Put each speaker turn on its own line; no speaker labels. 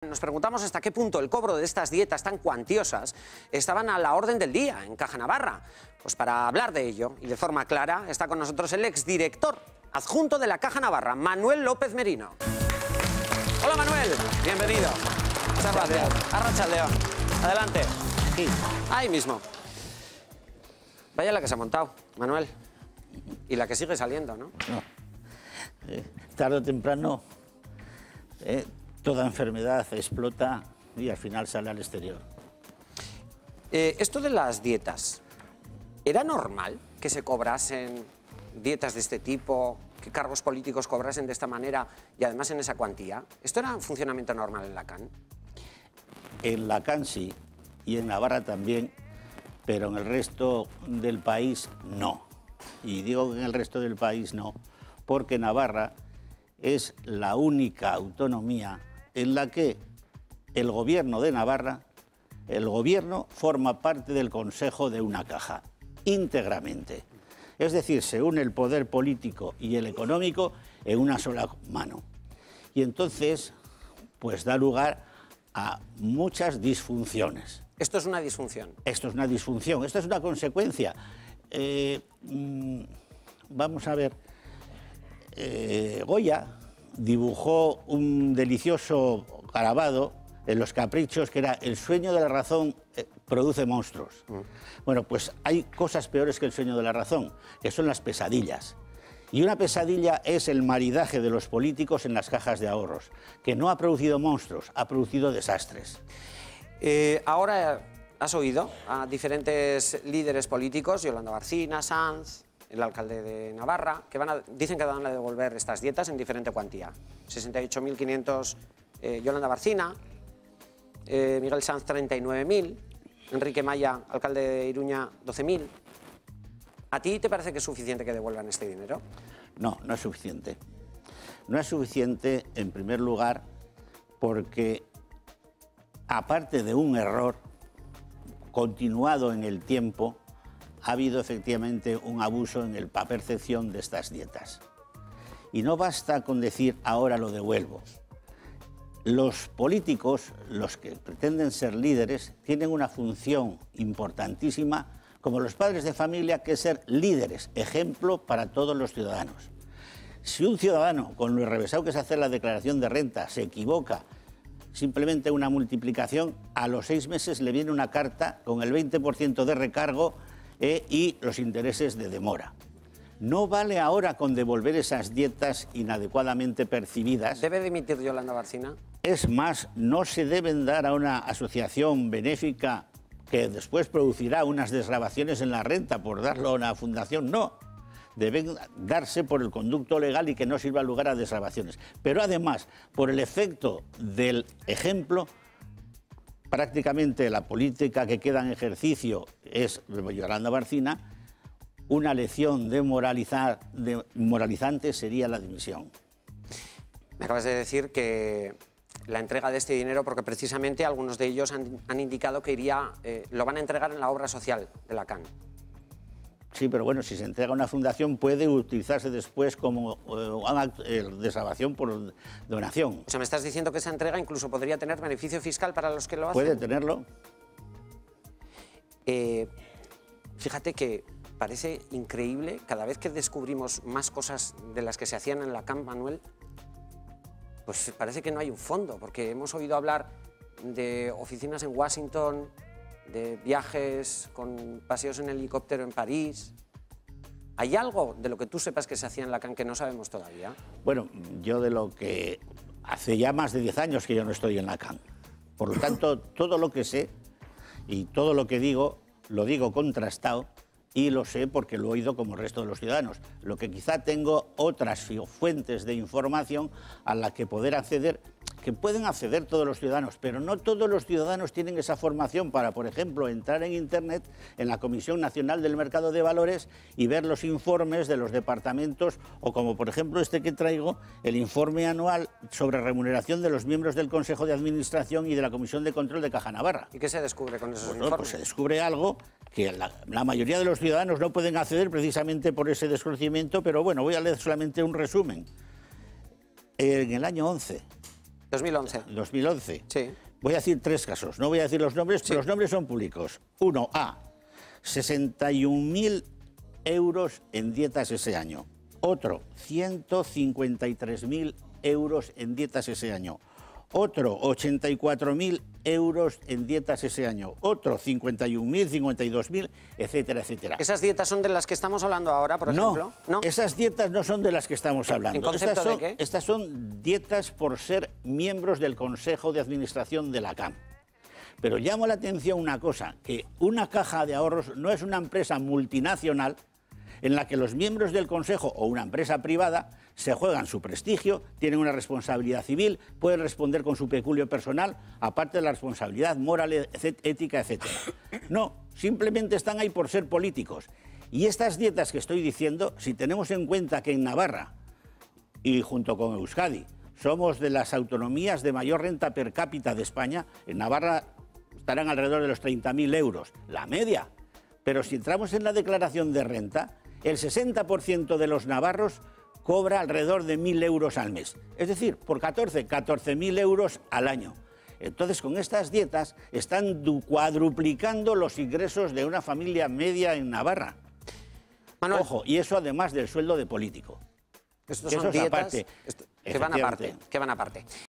Nos preguntamos hasta qué punto el cobro de estas dietas tan cuantiosas estaban a la orden del día en Caja Navarra. Pues para hablar de ello y de forma clara está con nosotros el exdirector adjunto de la Caja Navarra, Manuel López Merino. Hola Manuel, bienvenido. Muchas gracias. Arratsaldeon. Adelante. Aquí, ahí mismo. Vaya la que se ha montado, Manuel. Y la que sigue saliendo, ¿no?
No. Tarde o temprano, toda enfermedad explota y al final sale al exterior.
Esto de las dietas, ¿era normal que se cobrasen dietas de este tipo, que cargos políticos cobrasen de esta manera y además en esa cuantía? ¿Esto era un funcionamiento normal en la CAN?
En la CAN sí, y en Navarra también, pero en el resto del país no. Y digo que en el resto del país no, porque Navarra es la única autonomía en la que el gobierno de Navarra, el gobierno forma parte del consejo de una caja, íntegramente. Es decir, se une el poder político y el económico en una sola mano. Y entonces, pues da lugar a muchas disfunciones.
¿Esto es una disfunción?
Esto es una disfunción, esto es una consecuencia. Vamos a ver, Goya dibujó un delicioso grabado en Los Caprichos que era el sueño de la razón produce monstruos. Bueno, pues hay cosas peores que el sueño de la razón, que son las pesadillas. Y una pesadilla es el maridaje de los políticos en las cajas de ahorros, que no ha producido monstruos, ha producido desastres.
Ahora has oído a diferentes líderes políticos, Yolanda Barcina, Sanz, el alcalde de Navarra, que dicen que van a devolver estas dietas en diferente cuantía. 68.500 Yolanda Barcina, Miguel Sanz 39.000, Enrique Maya, alcalde de Iruña, 12.000. ¿A ti te parece que es suficiente que devuelvan este dinero?
No, no es suficiente. No es suficiente, en primer lugar, porque aparte de un error continuado en el tiempo, ha habido efectivamente un abuso en la percepción de estas dietas. Y no basta con decir ahora lo devuelvo. Los políticos, los que pretenden ser líderes, tienen una función importantísima, como los padres de familia, que es ser líderes, ejemplo para todos los ciudadanos. Si un ciudadano, con lo enrevesado que es hacer la declaración de renta, se equivoca, simplemente una multiplicación, a los 6 meses le viene una carta con el 20% de recargo y los intereses de demora. No vale ahora con devolver esas dietas inadecuadamente percibidas.
¿Debe dimitir Yolanda Barcina?
Es más, no se deben dar a una asociación benéfica que después producirá unas desgravaciones en la renta por darlo a una fundación, no. Deben darse por el conducto legal y que no sirva lugar a desgravaciones. Pero además, por el efecto del ejemplo, prácticamente la política que queda en ejercicio es Yolanda Barcina, una lección moralizante sería la dimisión.
Me acabas de decir que la entrega de este dinero, porque precisamente algunos de ellos han indicado que lo van a entregar en la obra social de la CAN.
Sí, pero bueno, si se entrega a una fundación puede utilizarse después como desgravación por donación.
O sea, me estás diciendo que esa entrega incluso podría tener beneficio fiscal para los que lo hacen.
Puede tenerlo.
Fíjate que parece increíble, cada vez que descubrimos más cosas de las que se hacían en la CAN, Manuel, pues parece que no hay un fondo, porque hemos oído hablar de oficinas en Washington, de viajes con paseos en helicóptero en París. ¿Hay algo de lo que tú sepas que se hacía en la CAN que no sabemos todavía?
Bueno, yo de lo que hace ya más de 10 años que yo no estoy en la CAN. Por lo tanto, todo lo que sé y todo lo que digo, lo digo contrastado y lo sé porque lo he oído como el resto de los ciudadanos. Lo que quizá tengo otras fuentes de información a las que poder acceder, que pueden acceder todos los ciudadanos, pero no todos los ciudadanos tienen esa formación para, por ejemplo, entrar en Internet, en la Comisión Nacional del Mercado de Valores y ver los informes de los departamentos, o como, por ejemplo, este que traigo, el informe anual sobre remuneración de los miembros del Consejo de Administración y de la Comisión de Control de Caja Navarra.
¿Y qué se descubre con esos
Bueno,
informes?
pues se descubre algo que la mayoría de los ciudadanos no pueden acceder precisamente por ese desconocimiento, pero bueno, voy a leer solamente un resumen. En el año 11...
2011.
2011.
Sí.
Voy a decir 3 casos, no voy a decir los nombres, pero los nombres son públicos. Uno, A, 61.000 euros en dietas ese año. Otro, 153.000 euros en dietas ese año. Otro, 84.000 euros en dietas ese año. Otro, 51.000, 52.000, etcétera, etcétera.
¿Esas dietas son de las que estamos hablando ahora, por ejemplo?
No, esas dietas no son de las que estamos hablando.
¿En concepto de qué?
Estas son dietas por ser miembros del Consejo de Administración de la CAM. Pero llamo la atención una cosa, que una caja de ahorros no es una empresa multinacional en la que los miembros del Consejo o una empresa privada se juegan su prestigio, tienen una responsabilidad civil, pueden responder con su peculio personal, aparte de la responsabilidad moral, ética, etc. No, simplemente están ahí por ser políticos. Y estas dietas que estoy diciendo, si tenemos en cuenta que en Navarra, y junto con Euskadi, somos de las autonomías de mayor renta per cápita de España, en Navarra estarán alrededor de los 30.000 euros, la media. Pero si entramos en la declaración de renta, el 60% de los navarros cobra alrededor de 1.000 euros al mes. Es decir, por 14.000 euros al año. Entonces, con estas dietas están cuadruplicando los ingresos de una familia media en Navarra.
Manuel,
ojo, y eso además del sueldo de político.
estos son dietas
aparte.
que van aparte.